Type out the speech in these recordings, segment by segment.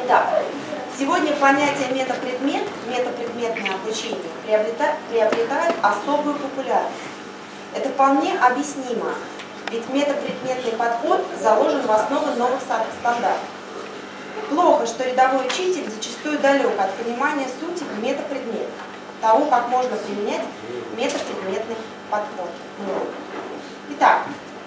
Итак, сегодня понятие метапредмет, метапредметное обучение приобретает особую популярность. Это вполне объяснимо, ведь метапредметный подход заложен в основу новых стандартов. Плохо, что рядовой учитель зачастую далек от понимания сути метапредмета, того, как можно применять метапредметный подход. Итак,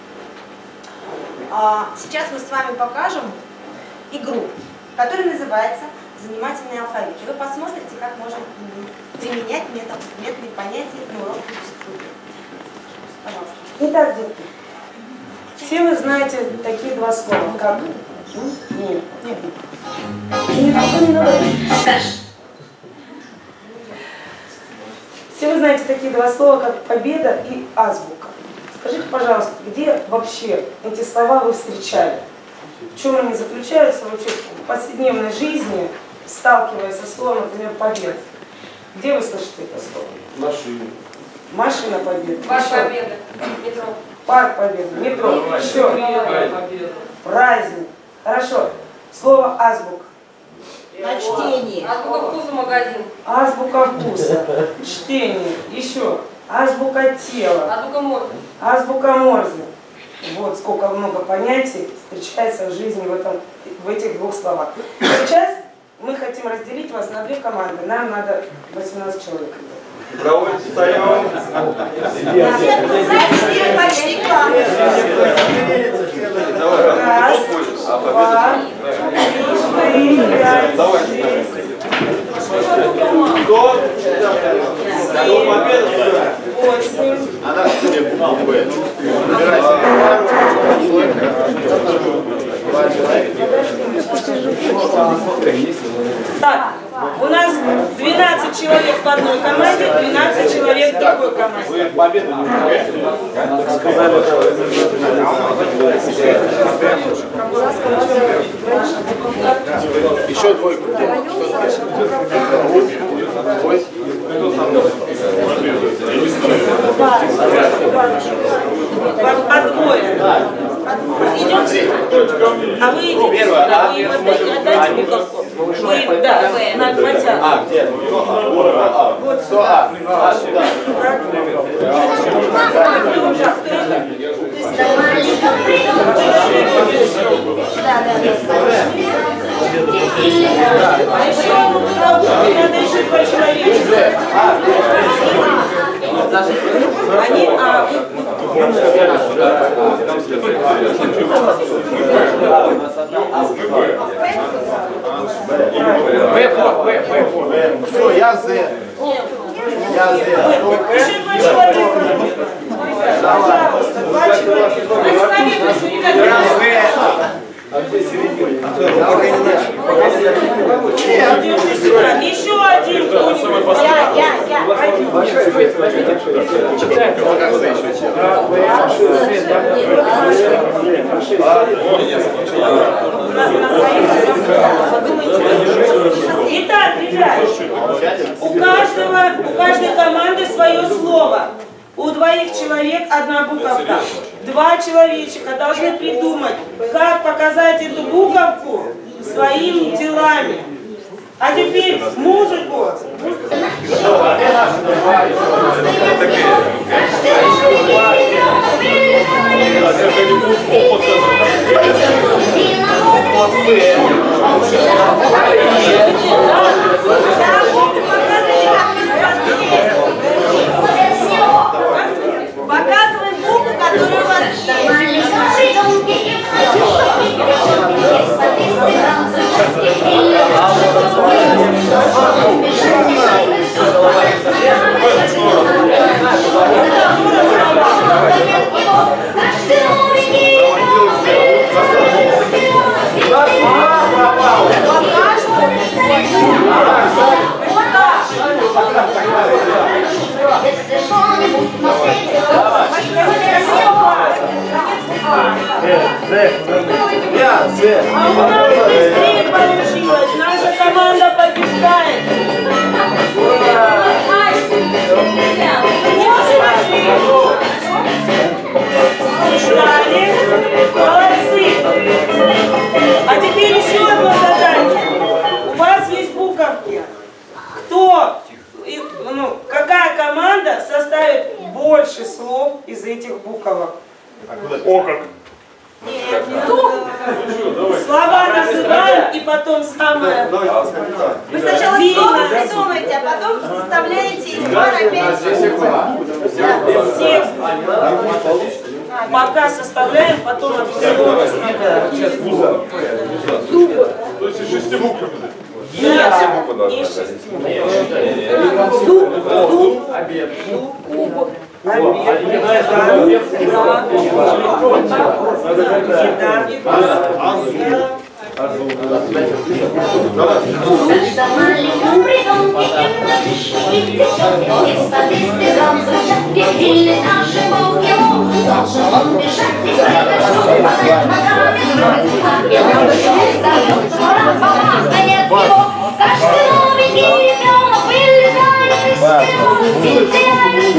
сейчас мы с вами покажем игру, которая называется «Занимательный алфавит». И вы посмотрите, как можно применять метапредметные понятия на уроке физкультуры. Пожалуйста. Итак, детки, все вы знаете такие два слова, как... Нет. Все вы знаете такие два слова, как победа и азбука. Скажите, пожалуйста, где вообще эти слова вы встречали? В чем они заключаются вообще в повседневной жизни, сталкиваясь со словом, например, победа? Где вы слышите это слово? Машина. Машина победы. Парк победы. Метро. Парк победы. Метро. Все. Праздник. Хорошо. Слово азбука. На чтение. Азбука вкуса, магазин. Азбука вкуса. Чтение. Еще. Азбука тела. Азбука Морзе. Азбука Морзе. Вот сколько много понятий встречается в жизни в этих двух словах. Сейчас мы хотим разделить вас на две команды. Нам надо 18 человек. Браво, встаем. Почти класс. Раз, два, три, пять, шесть. До победы. 8. Она себе будет. Так, у нас 12 человек в одной команде, 12 человек в другой команде. Вы победу еще двойку. От двое. Идем? А вы идите. А вы отдайте буковку. Вы, да, на хватят. А, где? Вот сюда. Сюда. А еще надо еще два человека. Они, Все, я З. Я З. еще два человека. Пожалуйста, два человека. Еще один кто-нибудь. Я. Итак, ребят, у каждой команды свое слово. У двоих человек одна буковка. Два человечка должны придумать, как показать эту буковку своими делами. А теперь музыку. Показываем букву, которую у вас есть. А у нас быстрее получилось. Наша команда побеждает. Встали. Молодцы. А теперь еще одно задание. из этих буковок. О, как. Слова называем и потом самое. Вы сначала слово придумаете, а потом составляете из пар опять. Текст. Пока составляем, потом от всего составляем. То есть из 6 букв. Нет, не 6. Зуб, зуб, обед, зуб, Каждый новенький ребенок вылезает из него, ведь теряет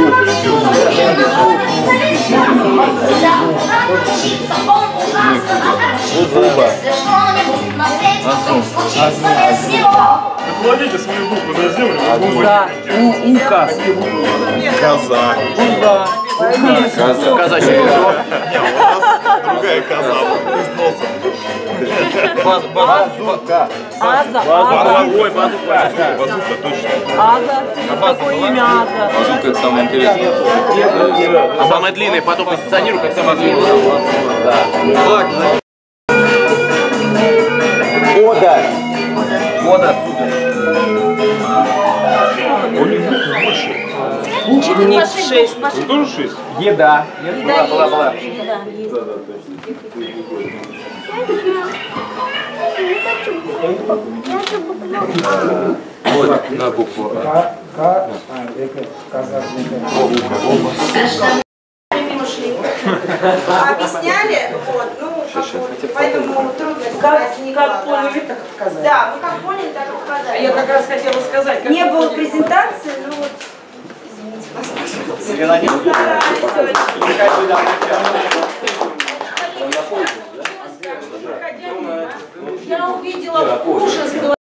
сюда, учиться он ужасно огорчится. Если что-нибудь на свете случится без него. Кладите свою букву на землю. Указ. Коза. Казачий язык. Не, у нас другая коза. Из носа. Базука. Ой, базука. Базука, точно. Аза. Какое имя Аза? Базука это самое интересное. А самое длинное потом позиционирую как самое длинное. Да. Ода. Ода, супер. Нет, 6. Тоже 6? Еда. Была. Вот, на букву А. Мимо шли. Объясняли, вот, ну, как вот, поэтому трудно сказать не Как поняли, так сказать. Да, мы как поняли, так и показали. Я как раз хотела сказать. Не было презентации, ну вот, извините нас, пожалуйста. Я увидела ужас.